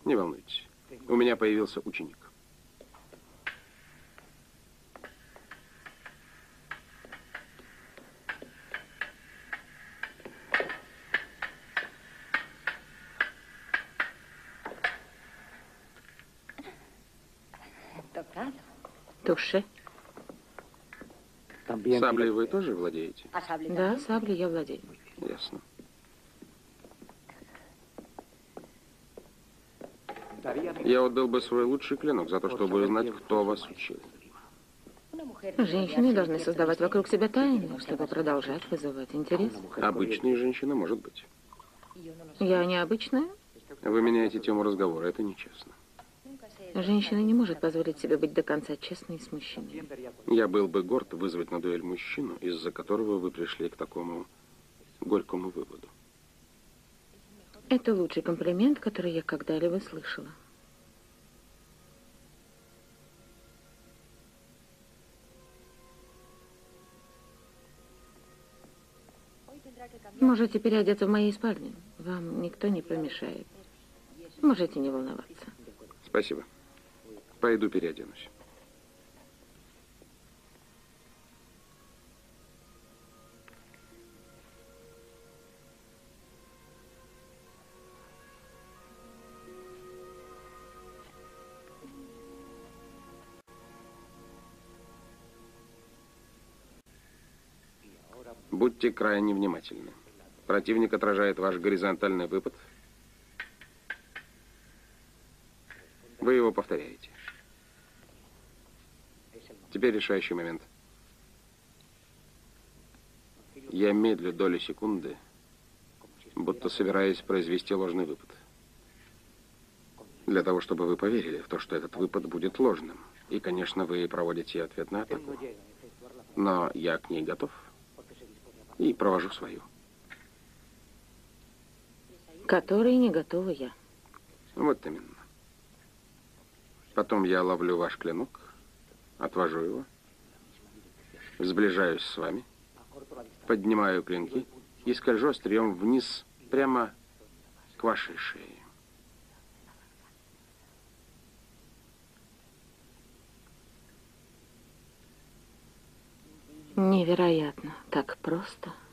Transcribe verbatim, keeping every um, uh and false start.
Не волнуйтесь. У меня появился ученик. Туше. Саблей вы тоже владеете? Да, саблей я владею. Ясно. Я отдал бы свой лучший клинок за то, чтобы узнать, кто вас учил. Женщины должны создавать вокруг себя тайны, чтобы продолжать вызывать интерес. Обычные женщины, может быть. Я необычная? Вы меняете тему разговора, это нечестно. Женщина не может позволить себе быть до конца честной с мужчиной. Я был бы горд вызвать на дуэль мужчину, из-за которого вы пришли к такому горькому выводу. Это лучший комплимент, который я когда-либо слышала. Можете переодеться в моей спальне. Вам никто не помешает. Можете не волноваться. Спасибо. Пойду переоденусь. Будьте крайне внимательны. Противник отражает ваш горизонтальный выпад. Вы его повторяете. Теперь решающий момент. Я медлю долю секунды, будто собираюсь произвести ложный выпад. Для того, чтобы вы поверили в то, что этот выпад будет ложным. И, конечно, вы проводите ответную атаку. Но я к ней готов. И провожу свою. Которой не готова я. Вот именно. Потом я ловлю ваш клинок, отвожу его, сближаюсь с вами, поднимаю клинки и скольжу острием вниз, прямо к вашей шее. Невероятно. Так просто.